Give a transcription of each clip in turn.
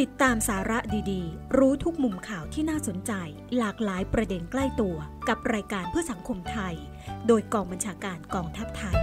ติดตามสาระดีๆรู้ทุกมุมข่าวที่น่าสนใจหลากหลายประเด็นใกล้ตัวกับรายการเพื่อสังคมไทยโดยกองบัญชาการกองทัพไทย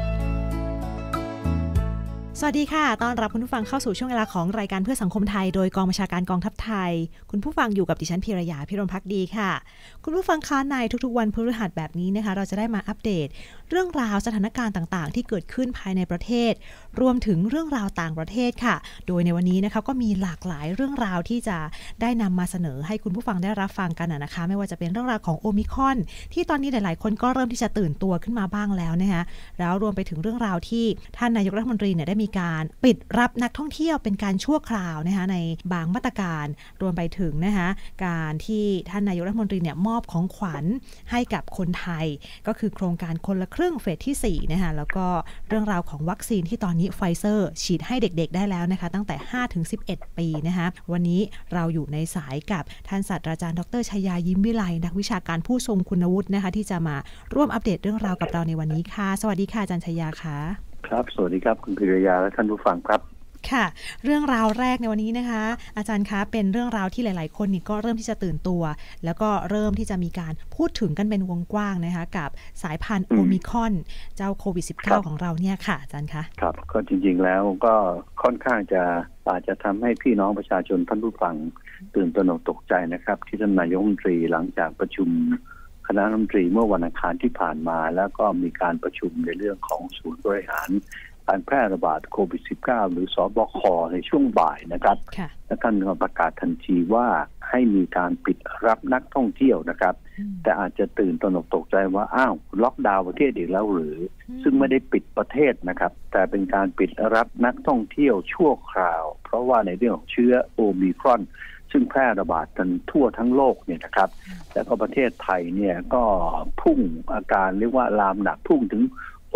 สวัสดีค่ะต้อนรับคุณผู้ฟังเข้าสู่ช่วงเวลาของรายการเพื่อสังคมไทยโดยกองบัญชาการกองทัพไทยคุณผู้ฟังอยู่กับดิฉันพีรยาพิรมภักดีค่ะคุณผู้ฟังคะในทุกๆวันพฤหัสแบบนี้นะคะเราจะได้มาอัปเดตเรื่องราวสถานการณ์ต่างๆที่เกิดขึ้นภายในประเทศรวมถึงเรื่องราวต่างประเทศค่ะโดยในวันนี้นะคะก็มีหลากหลายเรื่องราวที่จะได้นำมาเสนอให้คุณผู้ฟังได้รับฟังกันนะคะไม่ว่าจะเป็นเรื่องราวของโอมิครอนที่ตอนนี้หลายๆคนก็เริ่มที่จะตื่นตัวขึ้นมาบ้างแล้วนะคะแล้วรวมไปถึงเรื่องราวที่ท่านนายกรัฐมนตรีเนี่ยได้มีการปิดรับนักท่องเที่ยวเป็นการชั่วคราวนะคะในบางมาตรการรวมไปถึงนะคะการที่ท่านนายกรัฐมนตรีเนี่ยมอบของขวัญให้กับคนไทยก็คือโครงการคนละครึ่งเฟสที่4นะคะแล้วก็เรื่องราวของวัคซีนที่ตอนนี้ไฟเซอร์ฉีดให้เด็กๆได้แล้วนะคะตั้งแต่ 5-11 ปีนะคะวันนี้เราอยู่ในสายกับท่านศาสตราจารย์ดร.ชยายิ้มวิไลนักวิชาการผู้ทรงคุณวุฒินะคะที่จะมาร่วมอัปเดตเรื่องราวกับเราในวันนี้ค่ะสวัสดีค่ะอาจารย์ชยาค่ะครับสวัสดีครับคุณพิรยาและท่านผู้ฟังครับค่ะเรื่องราวแรกในวันนี้นะคะอาจารย์คะเป็นเรื่องราวที่หลายๆคนนี่ก็เริ่มที่จะตื่นตัวแล้วก็เริ่มที่จะมีการพูดถึงกันเป็นวงกว้างนะคะกับสายพันธุ์โอมิครอนเจ้าโควิด -19 ของเราเนี่ยค่ะอาจารย์คะครับก็จริงๆแล้วก็ค่อนข้างจะอาจจะทำให้พี่น้องประชาชนท่านผู้ฟังตื่นตระหนกตกใจนะครับที่ท่านนายกรัฐมนตรีหลังจากประชุมคณะรัฐมนตรีเมื่อวันอังคารที่ผ่านมาแล้วก็มีการประชุมในเรื่องของศูนย์บริหารการแพร่ระบาดโควิด -19 หรือสบคในช่วงบ่ายนะครับและท่านก็ประกาศทันทีว่าให้มีการปิดรับนักท่องเที่ยวนะครับแต่อาจจะตื่นตระหนกตกใจว่าอ้าวล็อกดาวน์ประเทศอีกแล้วหรือซึ่งไม่ได้ปิดประเทศนะครับแต่เป็นการปิดรับนักท่องเที่ยวชั่วคราวเพราะว่าในเรื่องของเชื้อโอมิครอนซึ่งแพร่ระบาดกันทั่วทั้งโลกเนี่ยนะครับแล้วก็ประเทศไทยเนี่ยก็พุ่งอาการเรียกว่าลามหนักพุ่งถึง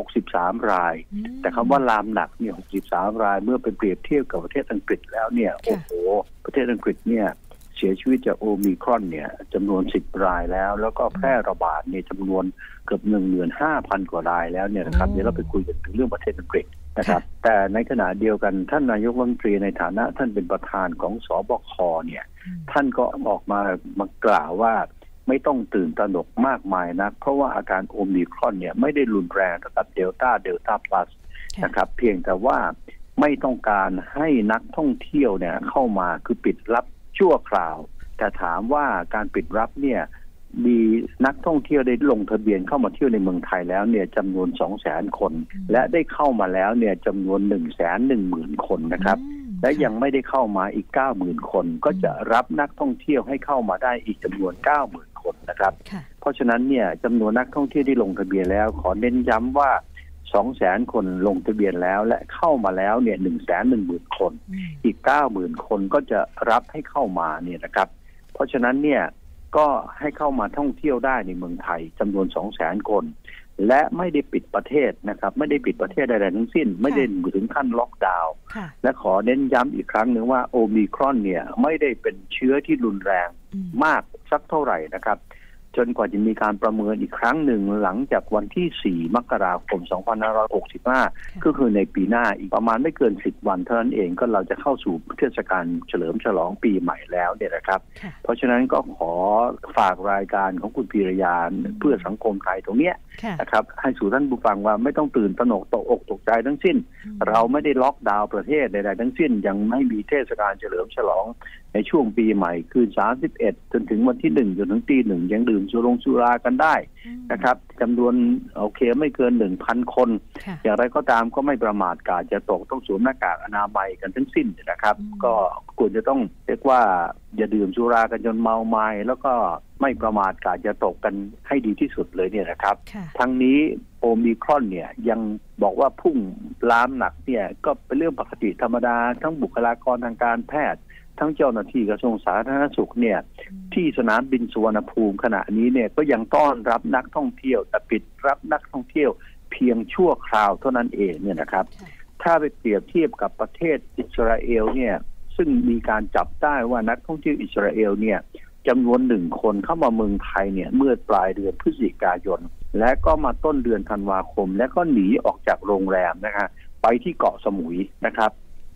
63 รายแต่คำว่าลามหนักเนี่ย63 รายเมื่อไปเปรียบเทียบกับประเทศอังกฤษแล้วเนี่ยโอ้โหประเทศอังกฤษเนี่ยเสียชีวิตจากโอมิครอนเนี่ยจำนวน10 รายแล้วก็แพร่ระบาดเนี่ยจำนวนเกือบ 15,000 กว่ารายแล้วเนี่ยนะครับเดี๋ยวเราไปคุยกันถึงเรื่องประเทศอังกฤษนะครับแต่ในขณะเดียวกันท่านนายกรัฐมนตรีในฐานะท่านเป็นประธานของสบคเนี่ยท่านก็ออกมากล่าวว่าไม่ต้องตื่นตระหนกมากมายนะเพราะว่าอาการโอมิครอนเนี่ยไม่ได้รุนแรงเท่ากับเดลต้าพลัสนะครับเพียงแต่ว่าไม่ต้องการให้นักท่องเที่ยวเนี่ยเข้ามาคือปิดรับชั่วคราวแต่ถามว่าการปิดรับเนี่ยมีนักท่องเที่ยวได้ลงทะเบียนเข้ามาเที่ยวในเมืองไทยแล้วเนี่ยจำนวน 200,000 คนและได้เข้ามาแล้วเนี่ยจำนวน 110,000 คนนะครับและยังไม่ได้เข้ามาอีก 90,000 คนก็จะรับนักท่องเที่ยวให้เข้ามาได้อีกจำนวน 90,000 คนนะครับเพราะฉะนั้นเนี่ยจำนวนนักท่องเที่ยวที่ลงทะเบียนแล้วขอเน้นย้ำว่า 200,000 คนลงทะเบียนแล้วและเข้ามาแล้วเนี่ย 110,000 คนอีก 90,000 คนก็จะรับให้เข้ามาเนี่ยนะครับเพราะฉะนั้นเนี่ยก็ให้เข้ามาท่องเที่ยวได้ในเมืองไทยจำนวน 200,000 คนและไม่ได้ปิดประเทศนะครับไม่ได้ปิดประเทศใดๆทั้งสิ้นไม่ได้ถึงขั้นล็อกดาวน์และขอเน้นย้ำอีกครั้งหนึ่งว่าโอมิครอนเนี่ยไม่ได้เป็นเชื้อที่รุนแรงมากสักเท่าไหร่นะครับจนกว่าจะมีการประเมินอีกครั้งหนึ่งหลังจากวันที่4 มกราคม 2565ก็คือในปีหน้าอีกประมาณไม่เกิน10 วันเท่านั้นเองก็เราจะเข้าสู่เทศกาลเฉลิมฉลองปีใหม่แล้วเนี่ยนะครับเพราะฉะนั้นก็ขอฝากรายการของคุณพีรยาเพื่อสังคมไทยตรงเนี้ยนะครับให้สู่ท่านผู้ฟังว่าไม่ต้องตื่นตระหนกตกอกตกใจทั้งสิ้นเราไม่ได้ล็อกดาวน์ประเทศใดๆทั้งสิ้นยังไม่มีเทศกาลเฉลิมฉลองในช่วงปีใหม่คือ31จนถึงวันที่1จนถึงตี 1ยังดื่มสุรากันได้นะครับจำนวนโอเคไม่เกิน 1,000 คนอย่างไรก็ตามก็ไม่ประมาทกาดจะตกต้องสวมหน้ากากอนามัยกันทั้งสิ้นนะครับก็ควรจะต้องเรียกว่าอย่าดื่มสุรากันจนเมาไม้แล้วก็ไม่ประมาทกาดจะตกกันให้ดีที่สุดเลยเนี่ยนะครับทั้งนี้โอมิครอนเนี่ยยังบอกว่าพุ่งลามหนักเนี่ยก็เป็นเรื่องปกติธรรมดาทั้งบุคลากรทางการแพทย์ทั้งเจ้าหน้าที่กระทรวงสาธารณสุขเนี่ยที่สนามบินสุวรรณภูมิขณะนี้เนี่ยก็ยังต้อนรับนักท่องเที่ยวแต่ปิดรับนักท่องเที่ยวเพียงชั่วคราวเท่านั้นเองเนี่ยนะครับถ้าไปเปรียบเทียบกับประเทศอิสราเอลเนี่ยซึ่งมีการจับได้ว่านักท่องเที่ยวอิสราเอลเนี่ยจำนวน1 คนเข้ามาเมืองไทยเนี่ยเมื่อปลายเดือนพฤศจิกายนและก็มาต้นเดือนธันวาคมและก็หนีออกจากโรงแรมนะคะไปที่เกาะสมุยนะครับ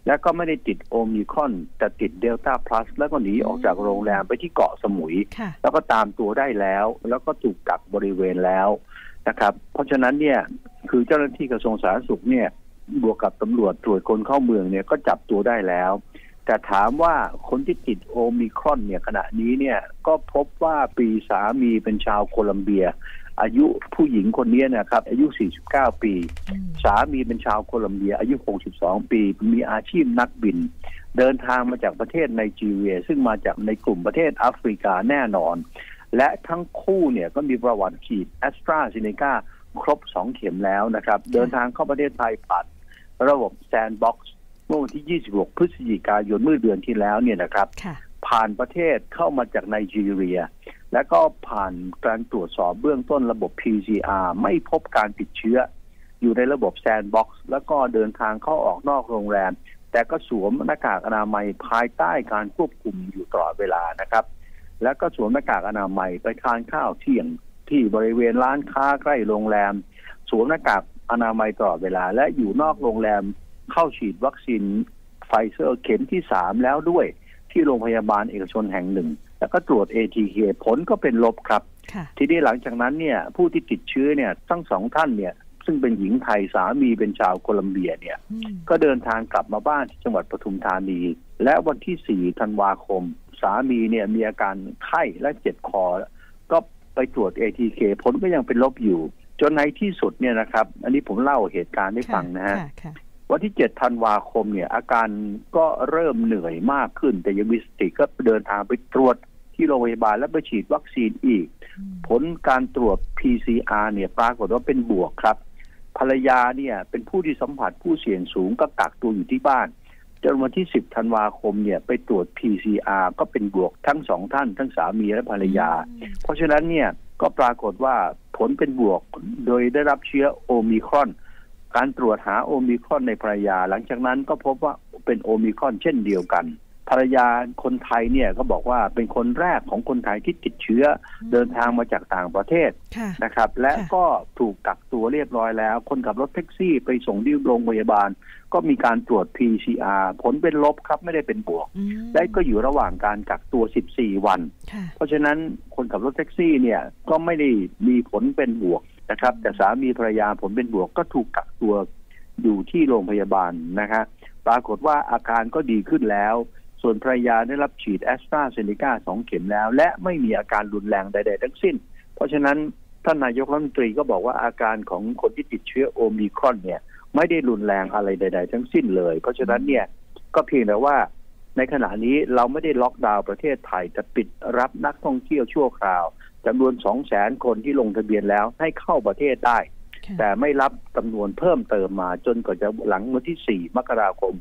แล้วก็ไม่ได้ติดโอมิครอนแต่ติดเดลต้าพลัสแล้วก็หนีออกจากโรงแรมไปที่เกาะสมุยแล้วก็ตามตัวได้แล้วแล้วก็ถูกกักบริเวณแล้วนะครับเพราะฉะนั้นเนี่ยคือเจ้าหน้าที่กระทรวงสาธารณสุขเนี่ยบวกกับตำรวจตรวจคนเข้าเมืองเนี่ยก็จับตัวได้แล้วแต่ถามว่าคนที่ติดโอมิครอนเนี่ยขณะนี้เนี่ยก็พบว่าปีสามีเป็นชาวโคลัมเบียอายุผู้หญิงคนนี้นะครับอายุ49ปีสามีเป็นชาวโคลัมเบียอายุ62ปีมีอาชีพนักบินเดินทางมาจากประเทศไนจีเรียซึ่งมาจากในกลุ่มประเทศแอฟริกาแน่นอนและทั้งคู่เนี่ยก็มีประวัติฉีดแอสตราเซเนกาครบ2เข็มแล้วนะครับเดินทางเข้าประเทศไทยผ่านระบบแซนด์บ็อกซ์เมื่อวันที่26พฤศจิกายนเมื่อเดือนที่แล้วเนี่ยนะครับผ่านประเทศเข้ามาจากไนจีเรียและก็ผ่านการตรวจสอบเบื้องต้นระบบ PCR ไม่พบการติดเชื้ออยู่ในระบบแซนด์บ็อกซ์แล้วก็เดินทางเข้าออกนอกโรงแรมแต่ก็สวมหน้ากากอนามัยภายใต้การควบคุมอยู่ตลอดเวลานะครับแล้วก็สวมหน้ากากอนามัยไปทานข้าวเที่ยงที่บริเวณร้านค้าใกล้โรงแรมสวมหน้ากากอนามัยตลอดเวลาและอยู่นอกโรงแรมเข้าฉีดวัคซีนไฟเซอร์เข็มที่3แล้วด้วยที่โรงพยาบาลเอกชนแห่งหนึ่งแล้วก็ตรวจ ATK ผลก็เป็นลบครับทีนี้หลังจากนั้นเนี่ยผู้ที่ติดเชื้อเนี่ยทั้งสองท่านเนี่ยซึ่งเป็นหญิงไทยสามีเป็นชาวโคลัมเบียเนี่ยก็เดินทางกลับมาบ้านที่จังหวัดปทุมธานีและวันที่4ธันวาคมสามีเนี่ยมีอาการไข้และเจ็บคอก็ไปตรวจ ATK ผลก็ยังเป็นลบอยู่จนในที่สุดเนี่ยนะครับอันนี้ผมเล่าเหตุการณ์ให้ฟังนะฮะวันที่7ธันวาคมเนี่ยอาการก็เริ่มเหนื่อยมากขึ้นแต่ยังมีสติก็เดินทางไปตรวจที่โรงพยาบาลและไปฉีดวัคซีนอีกผลการตรวจ PCR เนี่ยปรากฏว่าเป็นบวกครับภรรยาเนี่ยเป็นผู้ที่สัมผัสผู้เสี่ยงสูงก็กักตัวอยู่ที่บ้านจนวันที่10ธันวาคมเนี่ยไปตรวจ PCR ก็เป็นบวกทั้งสองท่านทั้งสามีและภรรยาเพราะฉะนั้นเนี่ยก็ปรากฏว่าผลเป็นบวกโดยได้รับเชื้อโอมิครอนการตรวจหาโอมิครอนในภรรยาหลังจากนั้นก็พบว่าเป็นโอมิครอนเช่นเดียวกันภรรยาคนไทยเนี่ยก็บอกว่าเป็นคนแรกของคนไทยที่ติดเชื้อเดินทางมาจากต่างประเทศนะครับและก็ถูกกักตัวเรียบร้อยแล้วคนขับรถแท็กซี่ไปส่งที่โรงพยาบาลก็มีการตรวจ PCR ผลเป็นลบครับไม่ได้เป็นบวกและก็อยู่ระหว่างการกักตัว14วันเพราะฉะนั้นคนขับรถแท็กซี่เนี่ยก็ไม่ได้มีผลเป็นบวกนะครับแต่สามีภรรยาผลเป็นบวกก็ถูกกักตัวอยู่ที่โรงพยาบาลนะครับปรากฏว่าอาการก็ดีขึ้นแล้วส่วนภรรยาได้รับฉีดแอสตราเซเนกา2เข็มแล้วและไม่มีอาการรุนแรงใดๆทั้งสิ้นเพราะฉะนั้นท่านนายกรัฐมนตรีก็บอกว่าอาการของคนที่ติดเชื้อโอมิครอนเนี่ยไม่ได้รุนแรงอะไรใดๆทั้งสิ้นเลยเพราะฉะนั้นเนี่ยก็เพียงแต่ว่าในขณะนี้เราไม่ได้ล็อกดาวน์ประเทศไทยแต่ปิดรับนักท่องเที่ยวชั่วคราวจำนวน 200,000 คนที่ลงทะเบียนแล้วให้เข้าประเทศได้แต่ไม่รับจำนวนเพิ่มเติมมาจนกว่าจะหลังวันที่4มกราคม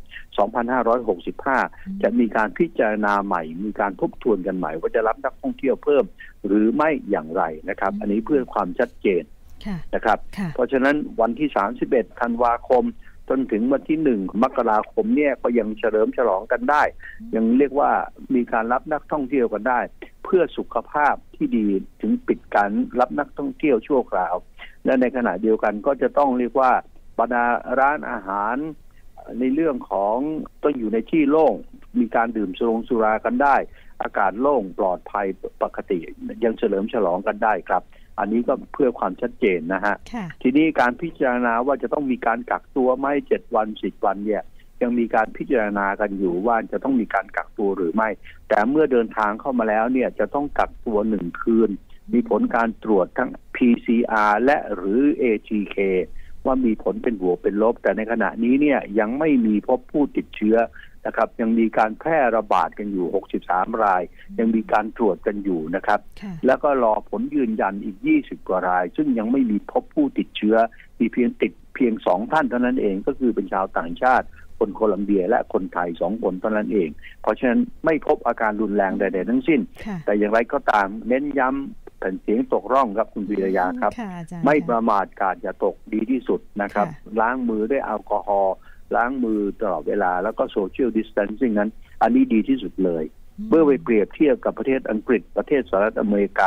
2565จะมีการพิจารณาใหม่มีการทบทวนกันใหม่ว่าจะรับนักท่องเที่ยวเพิ่มหรือไม่อย่างไรนะครับอันนี้เพื่อความชัดเจนนะครับเพราะฉะนั้นวันที่31ธันวาคมจนถึงวันที่1มกราคมเนี่ยก็ยังเฉลิมฉลองกันได้ยังเรียกว่ามีการรับนักท่องเที่ยวกันได้เพื่อสุขภาพที่ดีถึงปิดการรับนักท่องเที่ยวชั่วคราวและในขณะเดียวกันก็จะต้องเรียกว่าบรรดาร้านอาหารในเรื่องของต้องอยู่ในที่โล่งมีการดื่มสุรากันได้อากาศโล่งปลอดภัยปกติยังเฉลิมฉลองกันได้ครับอันนี้ก็เพื่อความชัดเจนนะฮะทีนี้การพิจารณาว่าจะต้องมีการกักตัวไหม7วัน10วันเนี่ยยังมีการพิจารณากันอยู่ว่าจะต้องมีการกักตัวหรือไม่แต่เมื่อเดินทางเข้ามาแล้วเนี่ยจะต้องกักตัว1คืนมีผลการตรวจทั้ง PCR และหรือ ATK ว่ามีผลเป็นบวกเป็นลบแต่ในขณะนี้เนี่ยยังไม่มีพบผู้ติดเชื้อนะครับยังมีการแพร่ระบาดกันอยู่63รายยังมีการตรวจกันอยู่นะครับแล้วก็รอผลยืนยันอีก20กว่ารายซึ่งยังไม่มีพบผู้ติดเชื้อมีเพียง2ท่านเท่านั้นเองก็คือเป็นชาวต่างชาติคนโคลัมเบียและคนไทย2คนเท่านั้นเองเพราะฉะนั้นไม่พบอาการรุนแรงใดๆทั้งสิ้นแต่อย่างไรก็ตามเน้นย้ำแผ่นเสียงตกร่องครับคุณวิรยาครับไม่ประมาทกาดอย่าตกดีที่สุดนะครับล้างมือด้วยแอลกอฮอล์ล้างมือตลอดเวลาแล้วก็โซเชียลดิสแทนซิ่งนั้นอันนี้ดีที่สุดเลยเมื่อไปเปรียบเทียบกับประเทศอังกฤษประเทศสหรัฐอเมริกา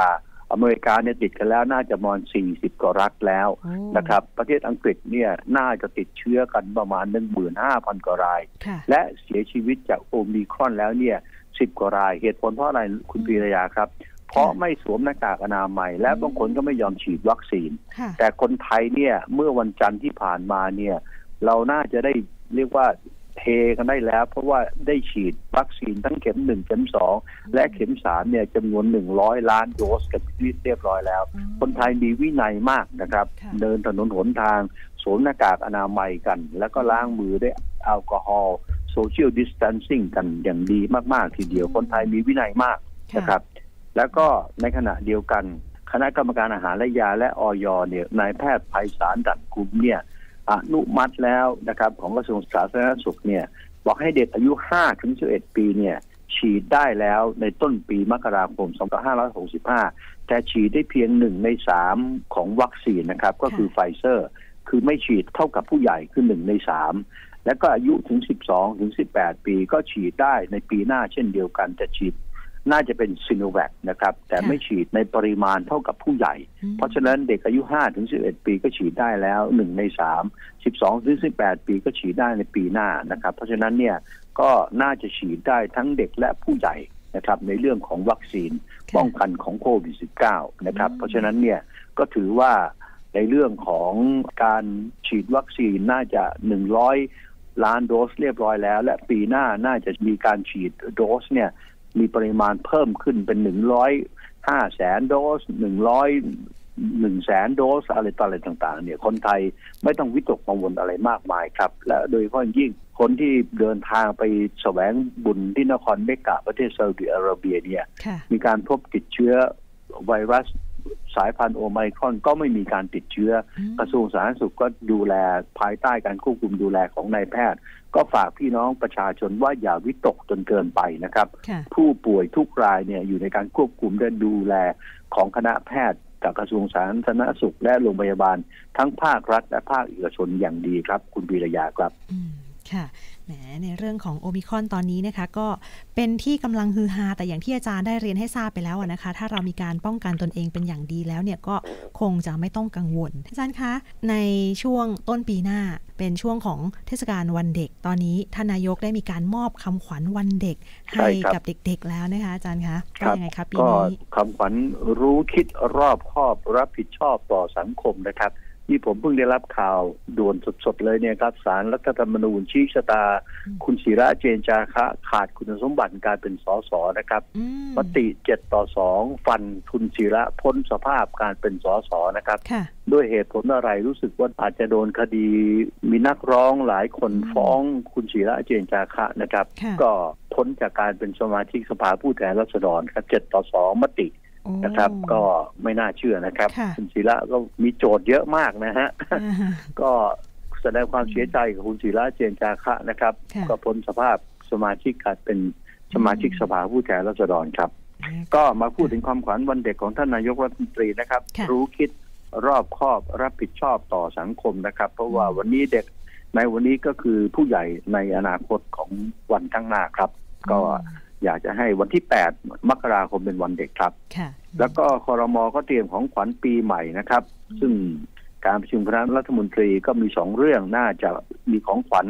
อเมริกาเนี่ยติดกันแล้วน่าจะประมาณ40 กว่ารัฐแล้วนะครับประเทศอังกฤษเนี่ยน่าจะติดเชื้อกันประมาณ 15,000 กว่ารายและเสียชีวิตจากโอมิครอนแล้วเนี่ย10 กว่ารายเหตุผลเพราะอะไรคุณพีรยาครับเพราะไม่สวมหน้ากากอนามัยและบางคนก็ไม่ยอมฉีดวัคซีนแต่คนไทยเนี่ยเมื่อวันจันทร์ที่ผ่านมาเนี่ยเราน่าจะได้เรียกว่าเทกันได้แล้วเพราะว่าได้ฉีดวัคซีนทั้งเข็ม1เข็ม2และเข็ม3เนี่ยจำนวน100 ล้านโดสกันเรียบร้อยแล้วคนไทยมีวินัยมากนะครับเดินถนนหนทางสวมหน้ากากอนามัยกันแล้วก็ล้างมือด้วยแอลกอฮอล์โซเชียลดิสแทนซิ่งกันอย่างดีมากๆทีเดียวคนไทยมีวินัยมากนะครับแล้วก็ในขณะเดียวกันคณะกรรมการอาหารและยาและอย.เนี่ยนายแพทย์ไพศาล ดั่นกุลเนี่ยอนุมัติแล้วนะครับของกระทรวงสาธารณสุขเนี่ยบอกให้เด็กอายุ 5-11 ปีเนี่ยฉีดได้แล้วในต้นปีมกราคม 2565แต่ฉีดได้เพียง1 ใน 3ของวัคซีนนะครับก็คือไฟเซอร์คือไม่ฉีดเท่ากับผู้ใหญ่คือ1 ใน 3แล้วก็อายุถึง 12-18 ปีก็ฉีดได้ในปีหน้าเช่นเดียวกันจะฉีดน่าจะเป็นซิโนแวคนะครับแต่ไม่ฉีดในปริมาณเท่ากับผู้ใหญ่เพราะฉะนั้นเด็กอายุ 5-11 ปีก็ฉีดได้แล้ว1 ใน 3 12-18 ปีก็ฉีดได้ในปีหน้านะครับเพราะฉะนั้นเนี่ยก็น่าจะฉีดได้ทั้งเด็กและผู้ใหญ่นะครับในเรื่องของวัคซีนป้องกันของโควิด -19 นะครับเพราะฉะนั้นเนี่ยก็ถือว่าในเรื่องของการฉีดวัคซีนน่าจะ100 ล้านโดสเรียบร้อยแล้วและปีหน้าน่าจะมีการฉีดโดสเนี่ยมีปริมาณเพิ่มขึ้นเป็น105,000,000 โดส101,000,000 โดสอะไรต่างๆเนี่ยคนไทยไม่ต้องวิตกกังวลอะไรมากมายครับและโดยเฉพาะยิ่งคนที่เดินทางไปแสวงบุญที่นครเมกะประเทศซาอุดิอาระเบียเนี่ยมีการพบติดเชื้อไวรัสสายพันธุ์โอไมครอนก็ไม่มีการติดเชื้อกระทรวงสาธารณสุขก็ดูแลภายใต้การควบคุมดูแลของนายแพทย์ก็ฝากพี่น้องประชาชนว่าอย่าวิตกจนเกินไปนะครับผู้ป่วยทุกรายเนี่ยอยู่ในการควบคุมและดูแลของคณะแพทย์จากกระทรวงสาธารณสุขและโรงพยาบาลทั้งภาครัฐและภาคเอกชนอย่างดีครับคุณวีรยาครับค่ะแหมในเรื่องของโอมิครอนตอนนี้นะคะก็เป็นที่กำลังฮือฮาแต่อย่างที่อาจารย์ได้เรียนให้ทราบไปแล้วนะคะถ้าเรามีการป้องกันตนเองเป็นอย่างดีแล้วเนี่ยก็คงจะไม่ต้องกังวลอาจารย์คะในช่วงต้นปีหน้าเป็นช่วงของเทศกาลวันเด็กตอนนี้ท่านนายกได้มีการมอบคำขวัญวันเด็กให้กับเด็กๆแล้วนะคะอาจารย์คะเป็นยังไงครับปีนี้คำขวัญรู้คิดรอบคอบรับผิดชอบต่อสังคมนะครับที่ผมเพิ่งได้รับข่าวด่วนสดๆเลยเนี่ยครับศาลรัฐธรรมนูญชี้ชะตาคุณศิระเจนจาคะขาดคุณสมบัติการเป็นสสนะครับมติ7-2ฟันคุณศิระพ้นสภาพการเป็นสสนะครับด้วยเหตุผลอะไรรู้สึกว่าอาจจะโดนคดีมีนักร้องหลายคนฟ้องคุณศิระเจนจาคะนะครับก็พ้นจากการเป็นสมาชิกสภาผู้แทนราษฎรครับ7-2มตินะครับก็ไม่น่าเชื่อนะครับคุณศิระก็มีโจทย์เยอะมากนะฮะก็แสดงความเสียใจกับคุณศิระเจนจาคะนะครับก็พ้นสภาพสมาชิกการเป็นสมาชิกสภาผู้แทนราษฎรครับก็มาพูดถึงความขวัญวันเด็กของท่านนายกรัฐมนตรีนะครับรู้คิดรอบคอบรับผิดชอบต่อสังคมนะครับเพราะว่าวันนี้เด็กในวันนี้ก็คือผู้ใหญ่ในอนาคตของวันข้างหน้าครับก็อยากจะให้วันที่8 มกราคมเป็นวันเด็กครับแล้วก็ครม.ก็เตรียมของขวัญปีใหม่นะครับซึ่งการประชุมคณะรัฐมนตรีก็มี2เรื่องน่าจะมีของขวัญ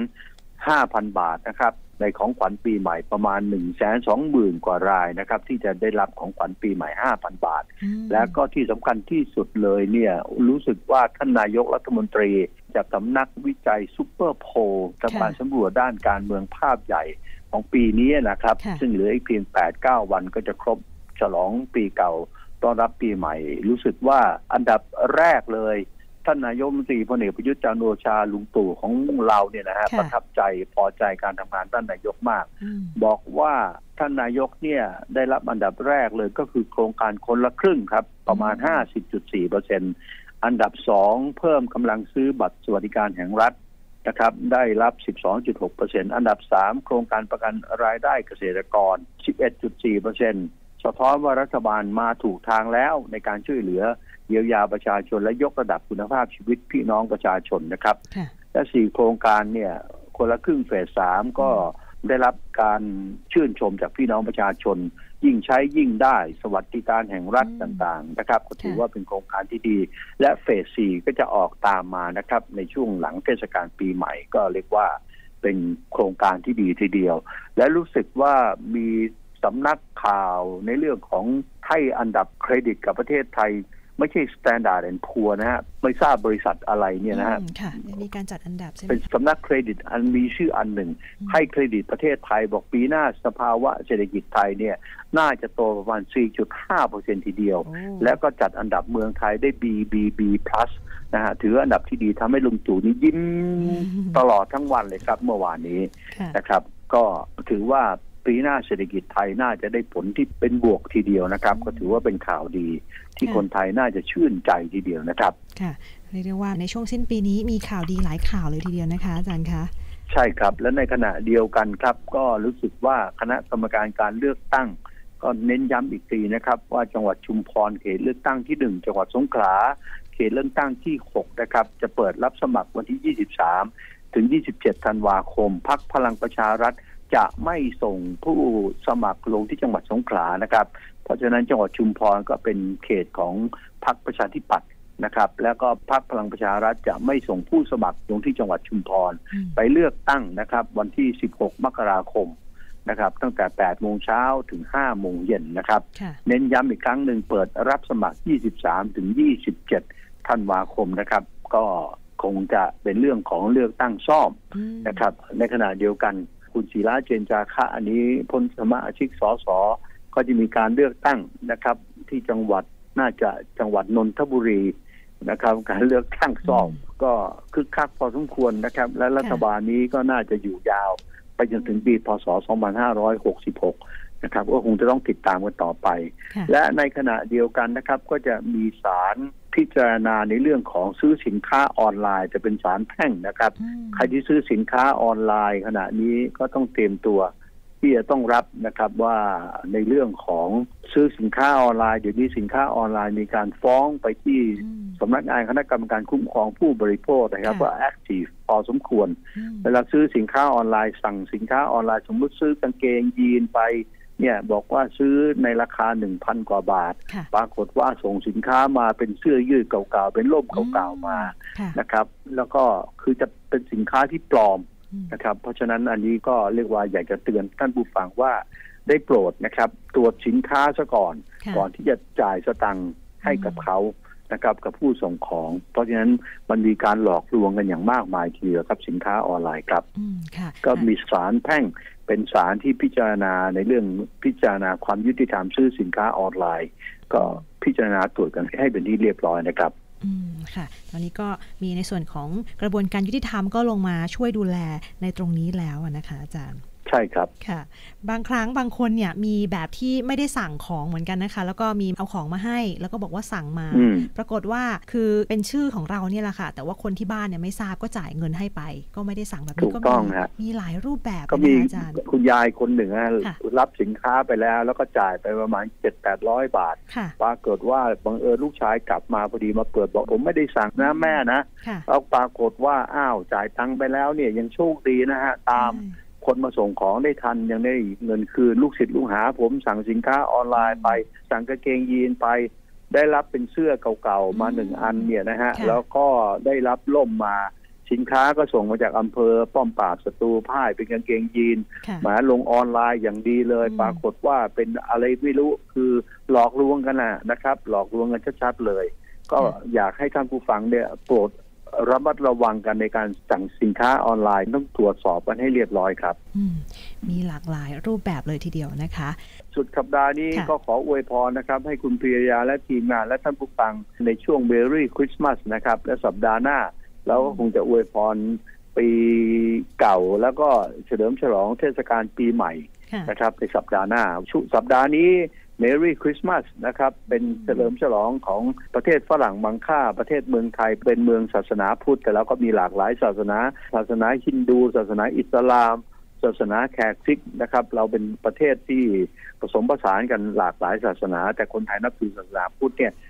5,000 บาทนะครับในของขวัญปีใหม่ประมาณ 120,000 กว่ารายนะครับที่จะได้รับของขวัญปีใหม่ 5,000 บาทและก็ที่สำคัญที่สุดเลยเนี่ยรู้สึกว่าท่านนายกรัฐมนตรีจากสำนักวิจัยซุปเปอร์โพลทำการสำรวจด้านการเมืองภาพใหญ่ของปีนี้นะครับซึ่งเหลืออีกเพียง 8-9 วันก็จะครบฉลองปีเก่าต้อนรับปีใหม่รู้สึกว่าอันดับแรกเลยท่านนายกรัฐมนตรีพลเอกประยุทธ์จันทร์โอชาลุงตู่ของเราเนี่ยนะฮะประทับใจพอใจการทำงานท่านนายกมากบอกว่าท่านนายกเนี่ยได้รับอันดับแรกเลยก็คือโครงการคนละครึ่งครับประมาณ 50.4% อันดับ2เพิ่มกำลังซื้อบัตรสวัสดิการแห่งรัฐนะครับได้รับ 12.6% อันดับ3โครงการประกันรายได้เกษตรกร 11.4% สะท้อนว่ารัฐบาลมาถูกทางแล้วในการช่วยเหลือเยียวยาประชาชนและยกระดับคุณภาพชีวิตพี่น้องประชาชนนะครับและ4โครงการเนี่ยคนละครึ่งเฟส3ก็ได้รับการชื่นชมจากพี่น้องประชาชนยิ่งใช้ยิ่งได้สวัสดิการแห่งรัฐต่างๆนะครับก็ถือว่าเป็นโครงการที่ดีและเฟส 4ก็จะออกตามมานะครับในช่วงหลังเทศกาลปีใหม่ก็เรียกว่าเป็นโครงการที่ดีทีเดียวและรู้สึกว่ามีสำนักข่าวในเรื่องของให้อันดับเครดิตกับประเทศไทยไม่ใช่ Standard & Poor นะฮะไม่ทราบบริษัทอะไรเนี่ยนะฮะมีการจัดอันดับใช่ไหมเป็นสำนักเครดิตอันมีชื่ออันหนึ่งให้เครดิตประเทศไทยบอกปีหน้าสภาวะเศรษฐกิจไทยเนี่ยน่าจะโตประมาณ 4.5% ทีเดียวแล้วก็จัดอันดับเมืองไทยได้ BBB+ นะฮะถืออันดับที่ดีทำให้ลุงตู่นี่ยิ้มตลอดทั้งวันเลยครับเมื่อวานนี้นะครับก็ถือว่าปีหน้าเศรษฐกิจไทยน่าจะได้ผลที่เป็นบวกทีเดียวนะครับก็ถือว่าเป็นข่าวดีที่คนไทยน่าจะชื่นใจทีเดียวนะครับค่ะเรียกได้ว่าในช่วงสิ้นปีนี้มีข่าวดีหลายข่าวเลยทีเดียวนะคะอาจารย์คะใช่ครับและในขณะเดียวกันครับก็รู้สึกว่าคณะกรรมการการเลือกตั้งก็เน้นย้ำอีกทีนะครับว่าจังหวัดชุมพรเขตเลือกตั้งที่1จังหวัดสงขลาเขตเลือกตั้งที่6นะครับจะเปิดรับสมัครวันที่23ถึง27ธันวาคมพรรคพลังประชารัฐจะไม่ส่งผู้สมัครลงที่จังหวัดสงขลานะครับเพราะฉะนั้นจังหวัดชุมพรก็เป็นเขตของพรรคประชาธิปัตย์นะครับแล้วก็พรรคพลังประชารัฐจะไม่ส่งผู้สมัครลงที่จังหวัดชุมพรไปเลือกตั้งนะครับวันที่16มกราคมนะครับตั้งแต่ 8 โมงเช้าถึง 5 โมงเย็นนะครับเน้นย้ำอีกครั้งหนึ่งเปิดรับสมัคร23ถึง27ธันวาคมนะครับก็คงจะเป็นเรื่องของเลือกตั้งซ่อมนะครับในขณะเดียวกันคุณศิระเจนจาคะอันนี้พ้นสมาชิกสสก็จะมีการเลือกตั้งนะครับที่จังหวัดน่าจะจังหวัดนนทบุรีนะครับการเลือกตั้งซ่อมก็คึกคักพอสมควรนะครับและรัฐบาลนี้ก็น่าจะอยู่ยาวไปจนถึงปีพศ2566นะครับก็คงจะต้องติดตามกันต่อไปและในขณะเดียวกันนะครับก็จะมีศาลพิจารณาในเรื่องของซื้อสินค้าออนไลน์จะเป็นศาลแพ่งนะครับใครที่ซื้อสินค้าออนไลน์ขณะนี้ก็ต้องเตรียมตัวที่จะต้องรับนะครับว่าในเรื่องของซื้อสินค้าออนไลน์เดี๋ยวนี้สินค้าออนไลน์มีการฟ้องไปที่สำนักงานคณะกรรมการคุ้มครองผู้บริโภคนะครับว่าแอคทีฟพอสมควรเวลาซื้อสินค้าออนไลน์สั่งสินค้าออนไลน์สมมติซื้อกางเกงยีนไปเนี่ยบอกว่าซื้อในราคา 1,000 กว่าบาทปรากฏว่าส่งสินค้ามาเป็นเสื้อยืดเก่าๆเป็นร่มเก่าๆมานะครับแล้วก็คือจะเป็นสินค้าที่ปลอมนะครับเพราะฉะนั้นอันนี้ก็เรียกว่าอยากจะเตือนท่านผู้ฟังว่าได้โปรดนะครับตรวจสินค้าซะก่อนที่จะจ่ายสตังค์ให้กับเขานะครับกับผู้ส่งของเพราะฉะนั้นมันมีการหลอกลวงกันอย่างมากมายทีเดียวกับสินค้าออนไลน์ครับก็มีศาลแพ่งเป็นศาลที่พิจารณาในเรื่องพิจารณาความยุติธรรมซื้อสินค้าออนไลน์ก็พิจารณาตรวจกันให้เป็นที่เรียบร้อยนะครับค่ะตอนนี้ก็มีในส่วนของกระบวนการยุติธรรมก็ลงมาช่วยดูแลในตรงนี้แล้วนะคะอาจารย์ใช่ครับค่ะบางครั้งบางคนเนี่ยมีแบบที่ไม่ได้สั่งของเหมือนกันนะคะแล้วก็มีเอาของมาให้แล้วก็บอกว่าสั่งมาปรากฏว่าคือเป็นชื่อของเราเนี่ยแหละค่ะแต่ว่าคนที่บ้านเนี่ยไม่ทราบก็จ่ายเงินให้ไปก็ไม่ได้สั่งแบบนี้ก็มีหลายรูปแบบก็มีคุณยายคนหนึ่งรับสินค้าไปแล้วก็จ่ายไปประมาณ 700-800 บาทปรากฏว่าบังเอิญลูกชายกลับมาพอดีมาเปิดบอกผมไม่ได้สั่งนะแม่นะแล้วปรากฏว่าอ้าวจ่ายตังค์ไปแล้วเนี่ยยังโชคดีนะฮะตามคนมาส่งของได้ทันยังได้เงินคืนลูกศิษย์ลูกหาผมสั่งสินค้าออนไลน์ไปสั่งกางเกงยีนไปได้รับเป็นเสื้อเก่าๆมา1 อันเนี่ยนะฮะแล้วก็ได้รับล่มมาสินค้าก็ส่งมาจากอำเภอป้อมปราบศัตรูพ่ายเป็นกางเกงยีนมาลงออนไลน์อย่างดีเลยปรากฏว่าเป็นอะไรไม่รู้คือหลอกลวงกันนะครับหลอกลวงกันชัดๆเลยก็อยากให้ท่านผู้ฟังเนี่ยโปรดระมัดระวังกันในการสั่งสินค้าออนไลน์ต้องตรวจสอบกันให้เรียบร้อยครับมีหลากหลายรูปแบบเลยทีเดียวนะคะสุดสัปดาห์นี้ก็ขออวยพรนะครับให้คุณพิรยาและทีมงานและท่านผู้ฟังในช่วง Merry Christmas นะครับและสัปดาห์หน้าเราก็คงจะอวยพรปีเก่าแล้วก็เฉลิมฉลองเทศกาลปีใหม่นะครับในสัปดาห์หน้าสัปดาห์นี้Merry Christmas นะครับเป็นเฉลิมฉลองของประเทศฝรั่งมังค่าประเทศเมืองไทยเป็นเมืองศาสนาพุทธแต่แล้วก็มีหลากหลายศาสนาฮินดูศาสนาอิสลามศาสนาแขกซิกนะครับเราเป็นประเทศที่ผสมผสานกันหลากหลายศาสนาแต่คนไทยนับถือศาสนาพุทธเนี่ย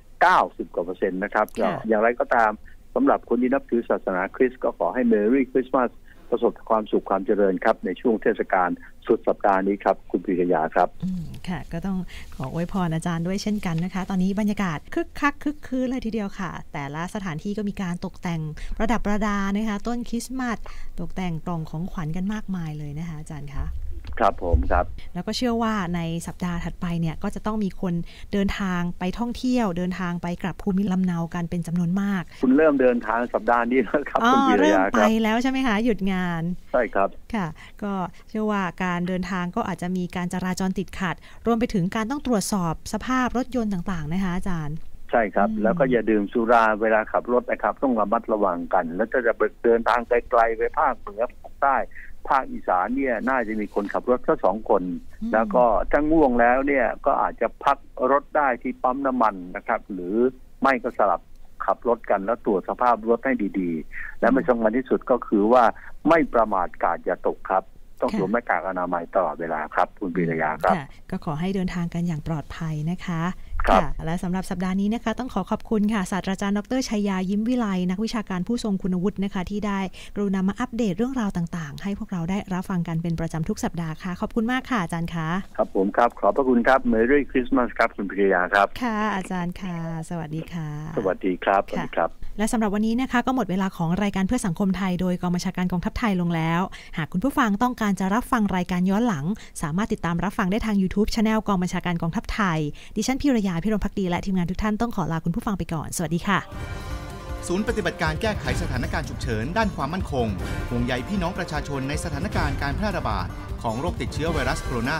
90% นะครับอย่างไรก็ตามสำหรับคนที่นับถือศาสนาคริสต์ก็ขอให้ Merry Christmas ประสบความสุขความเจริญครับในช่วงเทศกาลสุดสัปดาห์นี้ครับคุณปิยะครับค่ะก็ต้องขออวยพรอาจารย์ด้วยเช่นกันนะคะตอนนี้บรรยากาศคึกคักคึกคืนเลยทีเดียวค่ะแต่ละสถานที่ก็มีการตกแต่งประดับประดานะคะต้นคริสต์มาสตกแต่งกล่องของขวัญกันมากมายเลยนะคะอาจารย์คะครับผมครับแล้วก็เชื่อว่าในสัปดาห์ถัดไปเนี่ยก็จะต้องมีคนเดินทางไปท่องเที่ยวเดินทางไปกลับภูมิลำเนากันเป็นจำนวนมากคุณเริ่มเดินทางสัปดาห์นี้แล้วครับคุณปิยะครับเริ่มไปแล้วใช่ไหมคะหยุดงานใช่ครับค่ะก็เชื่อว่าการเดินทางก็อาจจะมีการจราจรติดขัดรวมไปถึงการต้องตรวจสอบสภาพรถยนต์ต่างๆนะคะอาจารย์ใช่ครับแล้วก็อย่าดื่มสุราเวลาขับรถนะครับต้องระมัดระวังกันแล้วจะเดินทางไกลๆไปภาคเหนือภาคใต้ภาคอีสานเนี่ยน่าจะมีคนขับรถแค่2 คนแล้วก็ถ้าง่วงแล้วเนี่ยก็อาจจะพักรถได้ที่ปั๊มน้ำมันนะครับหรือไม่ก็สลับขับรถกันแล้วตรวจสภาพรถให้ดีๆและไม่สำคัญที่สุดก็คือว่าไม่ประมาทกาดอย่าตกครับต้องสวมหน้ากากอนามัยตลอดเวลาครับคุณปิยะครับก็ขอให้เดินทางกันอย่างปลอดภัยนะคะค่ะและสำหรับสัปดาห์นี้นะคะต้องขอบคุณค่ะศาสตราจารย์ดร.ชัยยายิ้มวิไลนักวิชาการผู้ทรงคุณวุฒินะคะที่ได้กรุณามาอัปเดตเรื่องราวต่างๆให้พวกเราได้รับฟังกันเป็นประจำทุกสัปดาห์ค่ะขอบคุณมากค่ะอาจารย์คะครับผมครับขอบพระคุณครับ Merry Christmas ครับคุณปิยะครับค่ะอาจารย์ค่ะสวัสดีค่ะสวัสดีครับสวัสดีครับและสำหรับวันนี้นะคะก็หมดเวลาของรายการเพื่อสังคมไทยโดยกองบัญชาการกองทัพไทยลงแล้วหากคุณผู้ฟังต้องการจะรับฟังรายการย้อนหลังสามารถติดตามรับฟังได้ทาง YouTube Channel กองบัญชาการกองทัพไทยดิฉันพิรยาพิรมภักดีและทีมงานทุกท่านต้องขอลาคุณผู้ฟังไปก่อนสวัสดีค่ะศูนย์ปฏิบัติการแก้ไขสถานการณ์ฉุกเฉินด้านความมั่นคงห่วงใยพี่น้องประชาชนในสถานการณ์การแพร่ระบาดของโรคติดเชื้อไวรัสโคโรนา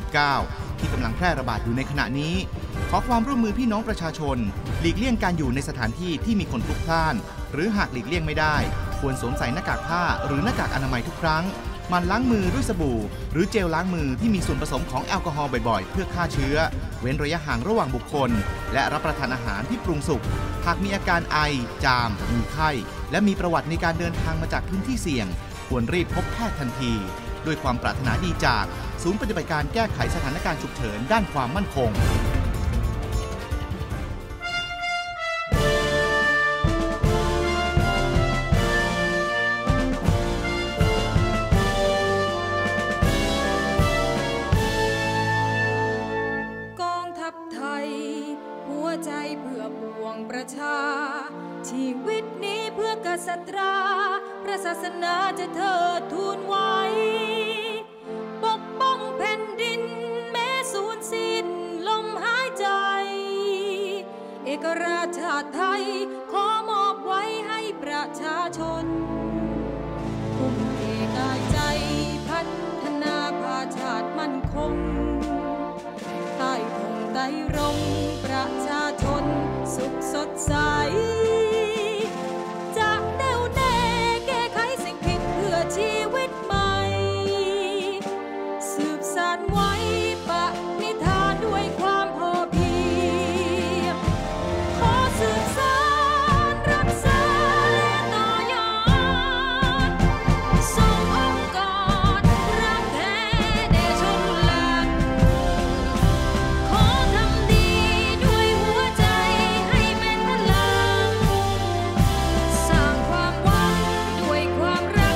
2019 ที่กำลังแพร่ระบาดอยู่ในขณะนี้ขอความร่วมมือพี่น้องประชาชนหลีกเลี่ยงการอยู่ในสถานที่ที่มีคนพลุกพล่านหรือหากหลีกเลี่ยงไม่ได้ควรสวมใส่หน้ากากผ้าหรือหน้ากากอนามัยทุกครั้งมันล้างมือด้วยสบู่หรือเจลล้างมือที่มีส่วนผสมของแอลกอฮอล์บ่อยๆเพื่อฆ่าเชื้อเว้นระยะห่างระหว่างบุคคลและรับประทานอาหารที่ปรุงสุกหากมีอาการไอจามมีไข้และมีประวัติในการเดินทางมาจากพื้นที่เสี่ยงควรรีบพบแพทย์ทันทีด้วยความปรารถนาดีจากศูนย์ปฏิบัติการแก้ไขสถานการณ์ฉุกเฉินด้านความมั่นคงชีวิตนี้เพื่อกษัตราพระศาสนาจะเทิดทูนไว้ปกป้องแผ่นดินแม้สูญสิ้นลมหายใจเอกราชชาติไทยขอมอบไว้ให้ประชาชนทุ่มเทกายใจพัฒนาพาชาติมั่นคงใต้ธงไตรรงค์ประชาชนสุขสดใสชีวิตใหม่สืบสานไว้ปณิธานด้วยความพอเพียงขอสืบสานรักษาและต่อยอดส่งองค์กรรักแท้แด่ชนหลักขอทำดีด้วยหัวใจให้เป็นพลังสร้างความหวังด้วยความรัก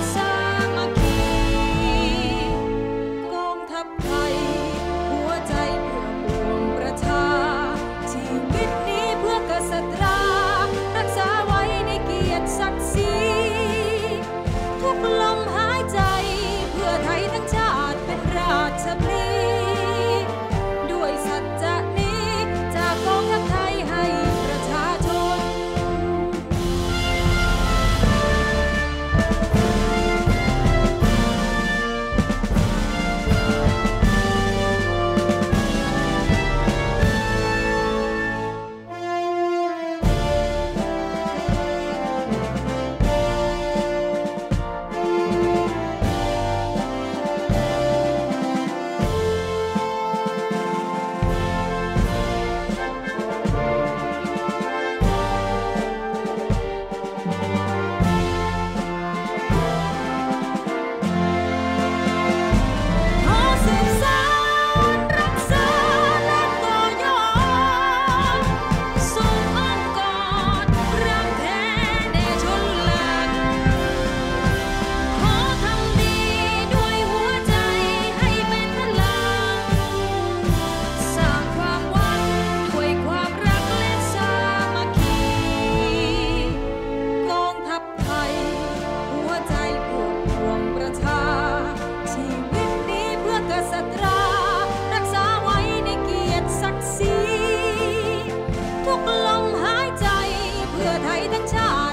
ด้วยสัจจะนี้จากกองทัพไทยให้ประชาชนชา